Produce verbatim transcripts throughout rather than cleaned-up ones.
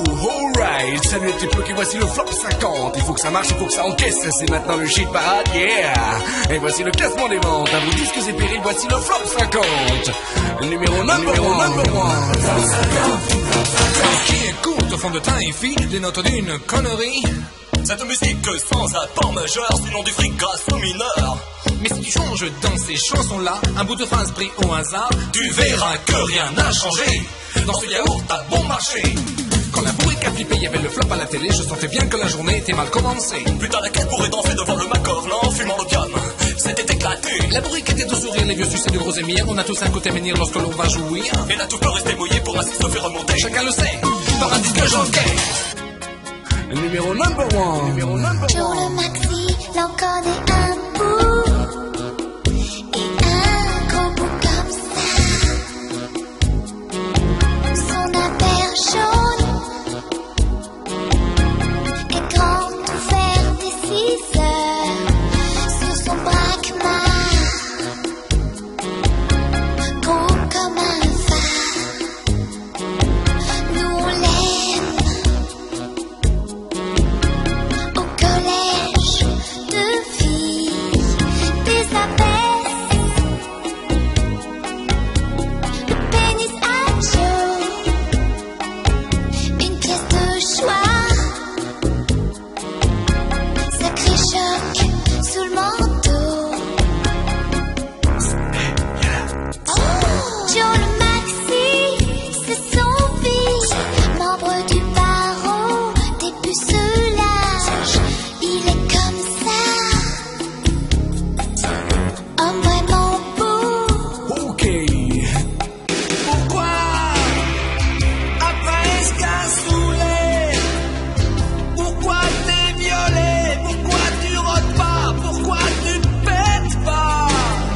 alright, salut les petits bloqués, voici le flop cinquante. Il faut que ça marche, il faut que ça encaisse, c'est maintenant le shit parade, yeah. Et voici le classement des ventes, à vos disques et périls, voici le flop cinquante. Le numéro number one, number one. Qui écoute au fond de teint et fit les notes d'une connerie? Cette musique sans rapport majeur, sinon du fric grâce aux mineurs. Mais si tu changes dans ces chansons-là un bout de phrase pris au hasard, tu verras que rien n'a changé. Dans ce yaourt à bon marché. Quand la bourrique a flippé, y'avait le flop à la télé, je sentais bien que la journée était mal commencée. Putain, laquelle pourrait danser devant le Macorlan, fumant l'opium? C'était éclaté. La bourrique était de sourire, les vieux sucés de gros émirs. On a tous un côté menhir lorsque l'on va jouir. Et la touffe peut rester mouillée pour ainsi se faire remonter. Chacun le sait, par un disque jockey. Le numéro number one. Numéro number Joe one. le maxi, l'en connaît un bout. Et un gros bout comme ça. Son impair jaune est grand ouvert des six heures. Sur son braquemar, gros comme un phare. Nous on l'aime. Au collège de filles, des abeilles, le pénis à Joe, une pièce de choix, sacré choc sous le manteau. Joe le maxi, c'est son fils, membre du barreau, des pucelages. Il est comme ça, homme vraiment beau. Ok. Pourquoi, après ce qu'a saoulé, pourquoi t'es violé, pourquoi tu rôdes pas, pourquoi tu pètes pas?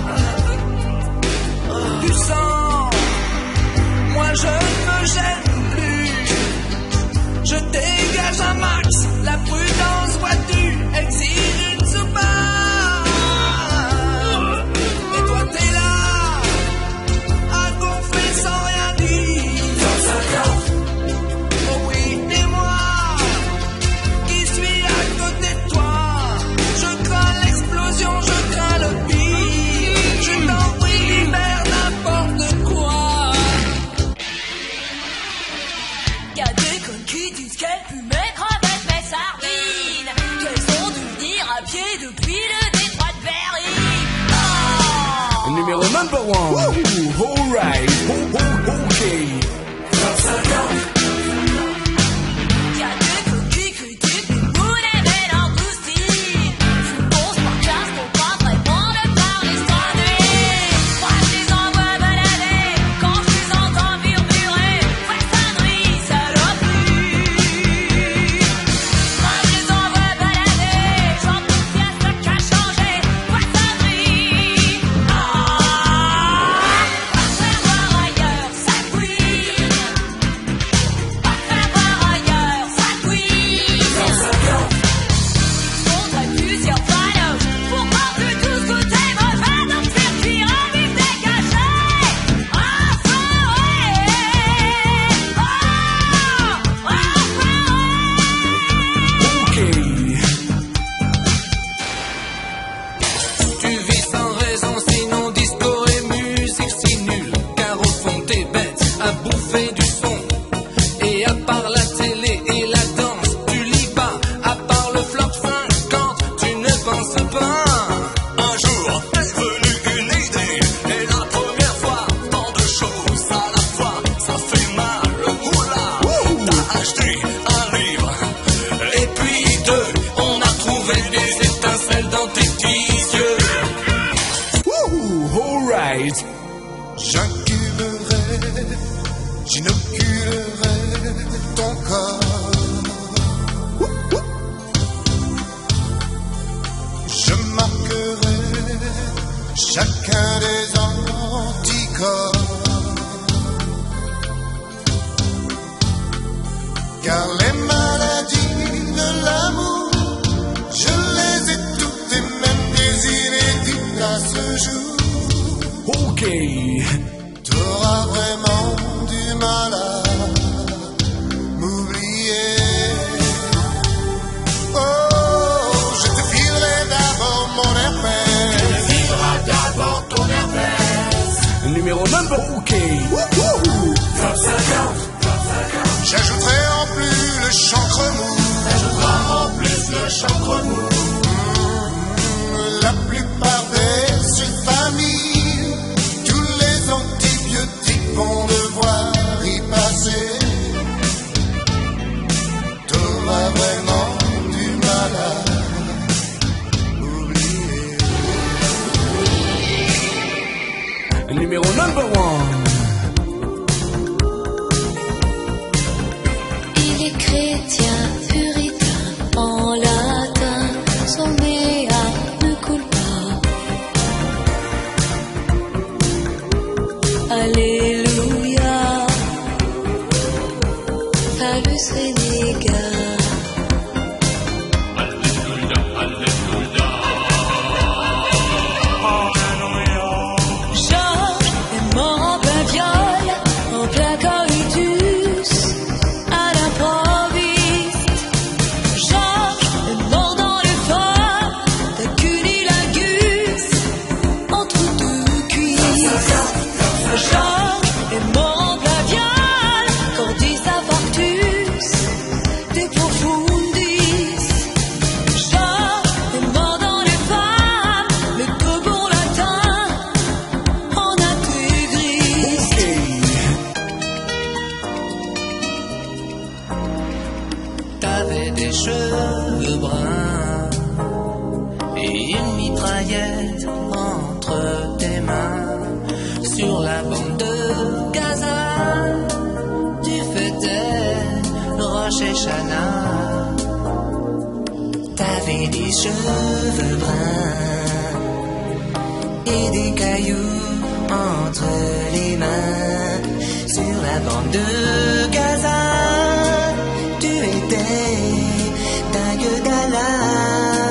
Du sang, moi je ne me gêne plus, je dégage un max, la prudence vois-tu, exige une soupape. Et toi t'es là, à gonfler sans rien dire. Oh oui, et moi, qui suis à côté de toi, je crains l'explosion, je crains le pire. Je t'en prie, libère n'importe quoi. Y'a des connes qui disent qu'elles fument mes crevettes, mes sardines, qu'elles sont dû venir à pied depuis le détroit de Berlin. Le numéro number one. Ooh, alright. Oh, oh, ok. Y'a des connes qui critiquent les moulets mais langoustines. Je pense par classe pour pas vraiment de parler sans nuit. Moi je les envoie balader, quand je les entends murmurer, poissonnerie, saloperie. Moi je les envoie balader, j'entends bien ça qu'a changé, poissonnerie. Ah, pas faire voir ailleurs, ça couine. Pas faire voir ailleurs, ça couine. Faudrait plusieurs paloches pour voir que tout ce côté mauvais dans le circuit en vif dégagé. Enfin, ouais. Oh, enfin, ouais. Ok. Tu vis sans raison, sinon disco et musique si nulle. Car au fond t'es bête à bouffer du son. Et à part la télé et la danse, tu lis pas. À part le flop cinquante, tu ne penses pas. Un jour est venue une idée, et la première fois, tant de choses à la fois, ça fait mal, oula. T'as acheté un livre, et puis deux, on a trouvé des étincelles dans tes petits yeux. Ooh, alright. J'incuberai, j'inoculerai ton corps. Je marquerai chacun des anticorps. Car les maladies de l'amour, je les ai toutes et même désirées dites à ce jour. Ok. T'auras vraiment du mal à m'oublier. Ok. Flop cinquante. J'ajouterai en plus le chancre mou. J'ajouterai en plus le chancre mou. La plupart des sulfamines, tous les antibiotiques vont devoir y passer. T'auras vraiment du mal à oublier. Numéro number one. Il est chrétien, puritain, en latin, son mea ne coule pas. Alléluia, Phallus Renégat. Georges est mort en plein viol, en plein coitus, à l'improviste. Georges est mort dans le fort d'un cunilingus, entre deux cuisses. Georges est mort en plein viol, cordis avortus, de profundis. Georges est mort dans les femmes, le cobon latin, en intégriste. T'avais des cheveux bruns et une mitraillette entre tes mains. Sur la bande de Gaza, tu faisais Rosh Hashanah. T'avais des cheveux bruns et des cailloux entre les mains. Sur la bande de Gaza, tu étais dingue d'Allah.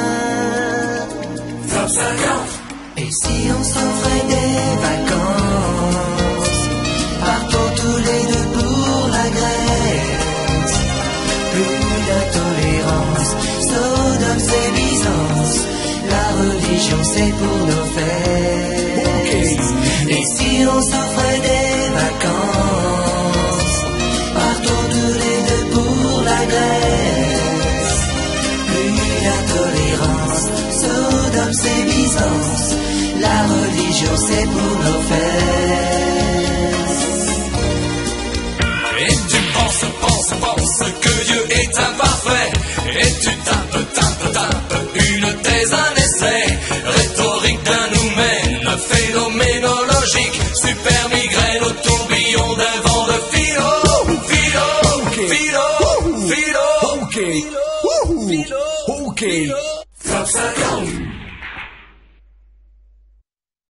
Flop cinquante. Et si on s'offrait des vacances, partons tous les deux pour la Grèce. Plus d'intolérance, Sodome c'est Byzance, la religion c'est pour nos fesses. Et si on s'offrait des vacances, partons tous les deux pour la Grèce. Plus d'intolérance, Sodome c'est Byzance, la religion c'est pour nos fesses. Et tu penses, penses, penses que Dieu est imparfait. Et tu tapes, tapes, tapes une thèse, un essai rhétorique d'un noumène phénoménologique. Super migraine au tourbillon d'un vent de philo. Philo, philo, philo, philo, philo. Flop cinquante.